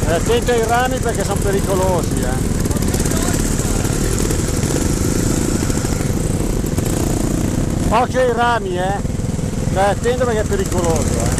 Attento ai rami perché sono pericolosi, Occhio ai rami, Stai attento perché è pericoloso,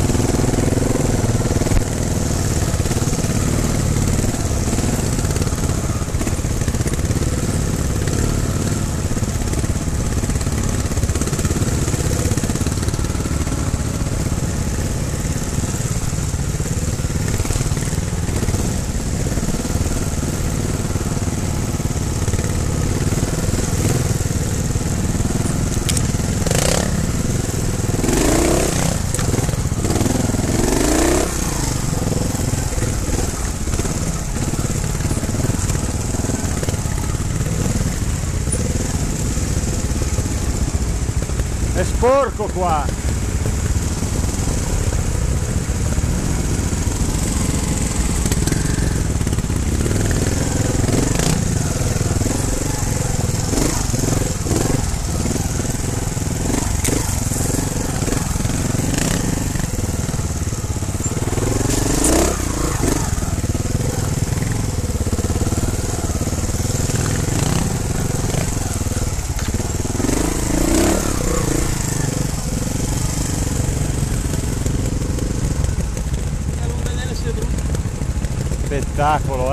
È sporco qua. Spettacolo,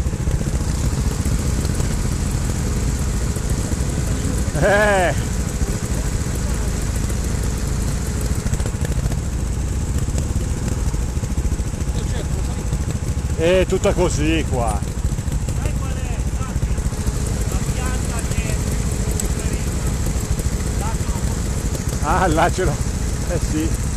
È tutta così qua. Sai qual è? La pianta che Ah, là ce l'ho. Sì.